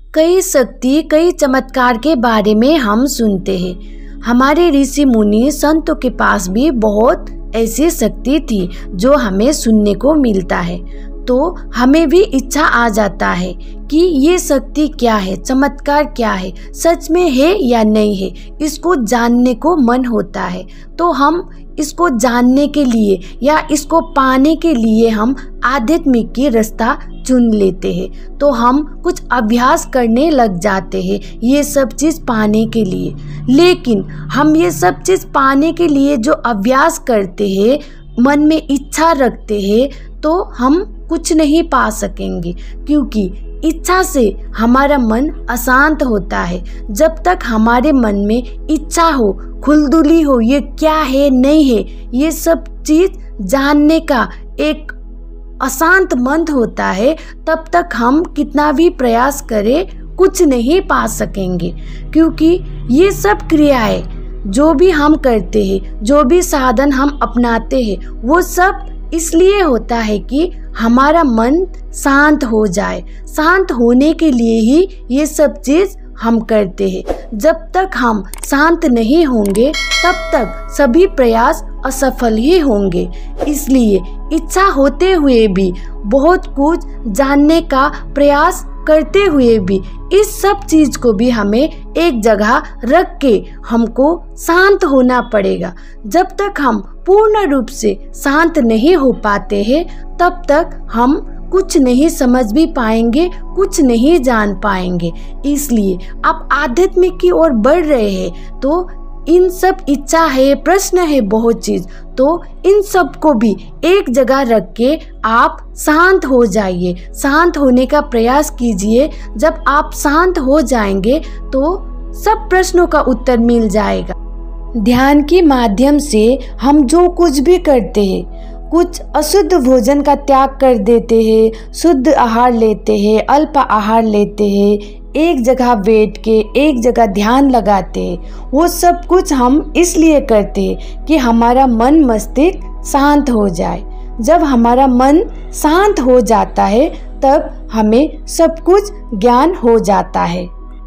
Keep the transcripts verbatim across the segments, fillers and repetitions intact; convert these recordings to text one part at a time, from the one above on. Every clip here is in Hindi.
कई शक्ति, कई चमत्कार के बारे में हम सुनते हैं। हमारे ऋषि मुनि संतों के पास भी बहुत ऐसी शक्ति थी जो हमें सुनने को मिलता है। तो हमें भी इच्छा आ जाता है कि ये शक्ति क्या है, चमत्कार क्या है, सच में है या नहीं है, इसको जानने को मन होता है। तो हम इसको जानने के लिए या इसको पाने के लिए हम आध्यात्मिक की रास्ता चुन लेते हैं। तो हम कुछ अभ्यास करने लग जाते हैं ये सब चीज़ पाने के लिए। लेकिन हम ये सब चीज़ पाने के लिए जो अभ्यास करते हैं, मन में इच्छा रखते हैं, तो हम कुछ नहीं पा सकेंगे, क्योंकि इच्छा से हमारा मन अशांत होता है। जब तक हमारे मन में इच्छा हो, खुलदुली हो, ये क्या है नहीं है, ये सब चीज़ जानने का एक अशांत मन होता है, तब तक हम कितना भी प्रयास करें कुछ नहीं पा सकेंगे। क्योंकि ये सब क्रियाएं जो भी हम करते हैं, जो भी साधन हम अपनाते हैं, वो सब इसलिए होता है कि हमारा मन शांत हो जाए। शांत होने के लिए ही ये सब चीज़ हम करते हैं। जब तक हम शांत नहीं होंगे तब तक सभी प्रयास असफल ही होंगे। इसलिए इच्छा होते हुए भी, बहुत कुछ जानने का प्रयास करते हुए भी, इस सब चीज़ को भी हमें एक जगह रख के हमको शांत होना पड़ेगा। जब तक हम पूर्ण रूप से शांत नहीं हो पाते हैं तब तक हम कुछ नहीं समझ भी पाएंगे, कुछ नहीं जान पाएंगे। इसलिए आप आध्यात्मिक की ओर बढ़ रहे हैं तो इन सब इच्छा है, प्रश्न है, बहुत चीज़, तो इन सब को भी एक जगह रख के आप शांत हो जाइए, शांत होने का प्रयास कीजिए। जब आप शांत हो जाएंगे तो सब प्रश्नों का उत्तर मिल जाएगा। ध्यान के माध्यम से हम जो कुछ भी करते हैं, कुछ अशुद्ध भोजन का त्याग कर देते हैं, शुद्ध आहार लेते हैं, अल्प आहार लेते हैं, एक जगह बैठ के एक जगह ध्यान लगाते हैं, वो सब कुछ हम इसलिए करते हैं कि हमारा मन मस्तिष्क शांत हो जाए। जब हमारा मन शांत हो जाता है तब हमें सब कुछ ज्ञान हो जाता है।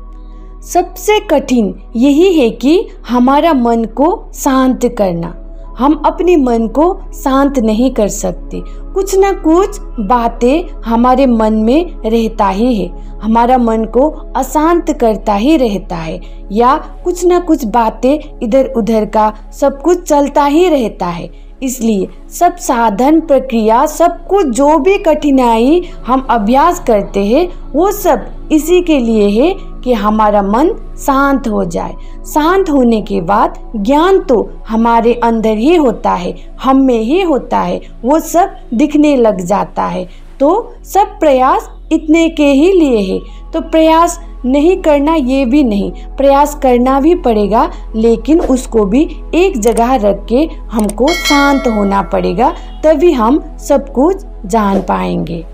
सबसे कठिन यही है कि हमारा मन को शांत करना। हम अपने मन को शांत नहीं कर सकते। कुछ ना कुछ बातें हमारे मन में रहता ही है, हमारा मन को अशांत करता ही रहता है, या कुछ ना कुछ बातें इधर उधर का सब कुछ चलता ही रहता है। इसलिए सब साधन, प्रक्रिया, सब कुछ जो भी कठिनाई हम अभ्यास करते हैं वो सब इसी के लिए है कि हमारा मन शांत हो जाए। शांत होने के बाद ज्ञान तो हमारे अंदर ही होता है, हम में ही होता है, वो सब दिखने लग जाता है। तो सब प्रयास इतने के ही लिए है। तो प्रयास नहीं करना ये भी नहीं, प्रयास करना भी पड़ेगा, लेकिन उसको भी एक जगह रख के हमको शांत होना पड़ेगा, तभी हम सब कुछ जान पाएंगे।